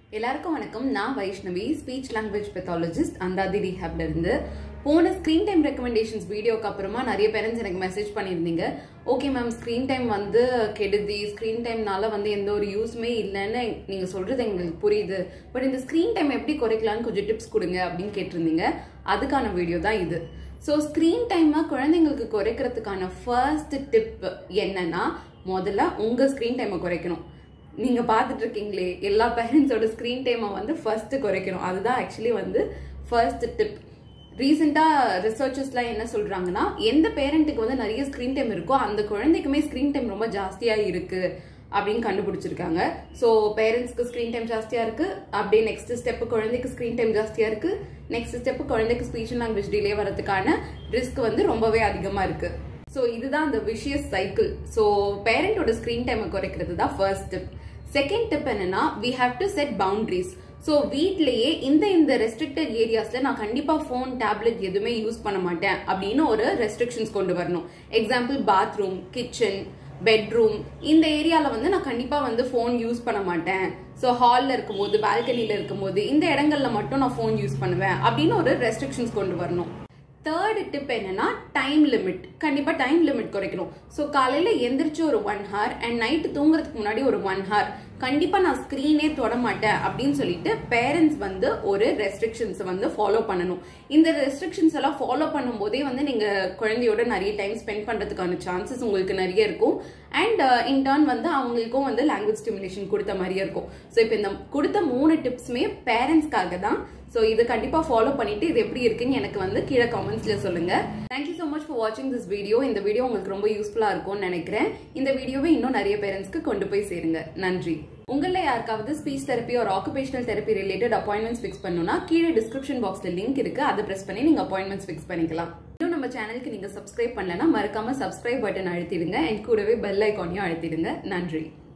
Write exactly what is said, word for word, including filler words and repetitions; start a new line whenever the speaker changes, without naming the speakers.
எல்லாருக்கும் வணக்கம். நான் Vaishnavi, speech language pathologist, Anthathi ரீஹாப்ல இருந்து. போன ஸ்கிரீன் டைம் ரெக்கமெண்டேஷன்ஸ் வீடியோக்கு அப்புறமா நிறைய பேரண்ட்ஸ் எனக்கு மெசேஜ் பண்ணியிருந்தீங்க. ஓகே மேம், ஸ்கிரீன் டைம் வந்து கெடுதி, ஸ்கிரீன் டைம்னால வந்து எந்த ஒரு யூஸுமே இல்லைன்னு நீங்க சொல்றது எங்களுக்கு புரியுது, பட் இந்த ஸ்கிரீன் டைம் எப்படி குறைக்கலாம்னு கொஞ்சம் டிப்ஸ் கொடுங்க அப்படின்னு கேட்டிருந்தீங்க. அதுக்கான வீடியோ தான் இது. ஸோ ஸ்கிரீன் டைமை குழந்தைங்களுக்கு குறைக்கிறதுக்கான ஃபர்ஸ்ட் டிப் என்னன்னா, முதல்ல உங்க ஸ்கிரீன் டைமை குறைக்கணும். நீங்க பார்த்துட்டு இருக்கீங்களே, எல்லா பேரண்ட்ஸோட ஸ்கிரீன் டைமை வந்து ஃபர்ஸ்ட் குறைக்கணும். அதுதான் ஆக்சுவலி வந்து ஃபர்ஸ்ட் டிப். ரீசெண்டா ரிசர்ச்சர்ஸ்லாம் என்ன சொல்றாங்கன்னா, எந்த பேரண்ட்டுக்கு வந்து நிறைய ஸ்கிரீன் டைம் இருக்கோ அந்த குழந்தைக்குமே ஸ்கிரீன் டைம் ரொம்ப ஜாஸ்தியா இருக்கு அப்படின்னு கண்டுபிடிச்சிருக்காங்க. ஸோ பேரண்ட்ஸ்க்கு ஸ்கிரீன் டைம் ஜாஸ்தியா இருக்கு, அப்படியே நெக்ஸ்ட் ஸ்டெப் குழந்தைக்கு ஸ்கிரீன் டைம் ஜாஸ்தியா இருக்கு, நெக்ஸ்ட் ஸ்டெப் குழந்தைக்கு ஸ்பீச் அண்ட் லாங்குவேஜ் டிலே வரதுக்கான ரிஸ்க் வந்து ரொம்பவே அதிகமா இருக்கு. ஸோ இதுதான் அந்த விஷியஸ் சைக்கிள். ஸோ பேரண்டோட ஸ்கிரீன் டைமை குறைக்கிறது தான் ஃபர்ஸ்ட் டிப். செகண்ட் டிப் என்னன்னா, we have to set boundaries. So வீட்லயே இந்த இந்த ரெஸ்ட்ரிக்டட் ஏரியாஸ்ல நான் கண்டிப்பா போன், டேப்லெட் எதுவுமே யூஸ் பண்ண மாட்டேன் அப்படின்னு ஒரு ரெஸ்ட்ரிக்ஷன்ஸ் கொண்டு வரணும். எக்ஸாம்பிள், பாத்ரூம், கிச்சன், பெட்ரூம், இந்த ஏரியால வந்து நான் கண்டிப்பா வந்து போன் யூஸ் பண்ண மாட்டேன். ஸோ ஹால்ல இருக்கும்போது, பால்கனில இருக்கும்போது இந்த இடங்கள்ல மட்டும் நான் போன் யூஸ் பண்ணுவேன் அப்படின்னு ஒரு ரெஸ்ட்ரிக்ஷன்ஸ் கொண்டு வரணும். தேர்ட் டிப் என்னன்னா, டைம் லிமிட். கண்டிப்பா டைம் லிமிட் குறைக்கணும். ஸோ காலையில எந்திரிச்சு ஒரு ஒன் ஹவர் அண்ட் நைட்டு தூங்குறதுக்கு முன்னாடி ஒரு ஒன் ஹவர் கண்டிப்பா நான் ஸ்கிரீனே தொட மாட்டேன் அப்படின்னு சொல்லிட்டு பேரண்ட்ஸ் வந்து ஒரு ரெஸ்ட்ரிக்ஷன்ஸ் வந்து ஃபாலோ பண்ணணும். இந்த ரெஸ்ட்ரிக்ஷன்ஸ் எல்லாம் ஃபாலோ பண்ணும் போதே வந்து நீங்க குழந்தையோட நிறைய டைம் ஸ்பெண்ட் பண்றதுக்கான சான்சஸ் உங்களுக்கு நிறைய இருக்கும். அண்ட் இன் டர்ன் வந்து அவங்களுக்கும் வந்து லாங்குவேஜ் ஸ்டிமுலேஷன் கொடுத்த மாதிரியே இருக்கும். ஸோ இப்போ இந்த கொடுத்த மூணு டிப்ஸுமே பேரண்ட்ஸ்க்காக தான். ஸோ இதை கண்டிப்பா ஃபாலோ பண்ணிட்டு இது எப்படி இருக்குன்னு எனக்கு வந்து கீழே கமெண்ட்ஸ்ல சொல்லுங்க. தேங்க்யூ ஸோ மச் ஃபார் வாட்சிங் திஸ் வீடியோ. இந்த வீடியோ உங்களுக்கு ரொம்ப யூஸ்ஃபுல்லா இருக்கும்னு நினைக்கிறேன். இந்த வீடியோவை இன்னும் நிறைய பேரண்ட்ஸ்க்கு கொண்டு போய் சேருங்க. நன்றி. உங்கள யாருக்காவது ஸ்பீச் தெரப்பி ஒரு occupational therapy related appointments fix பண்ணணும்னா கீழே டிஸ்கிரிப்ஷன் பாக்ஸ்ல லிங்க் இருக்கு, அதை பிரஸ் பண்ணி நீங்க அப்பாயின்மெண்ட்ஸ் ஃபிக்ஸ் பண்ணிக்கலாம். இன்னும் நம்ம சேனலுக்கு நீங்க சப்ஸ்கிரைப் பண்ணலன்னா மறக்காம சப்ஸ்கிரைப் பட்டன் அழுத்திடுங்க. அண்ட் கூடவே பெல் ஐக்கானையும் அழுத்திடுங்க. நன்றி.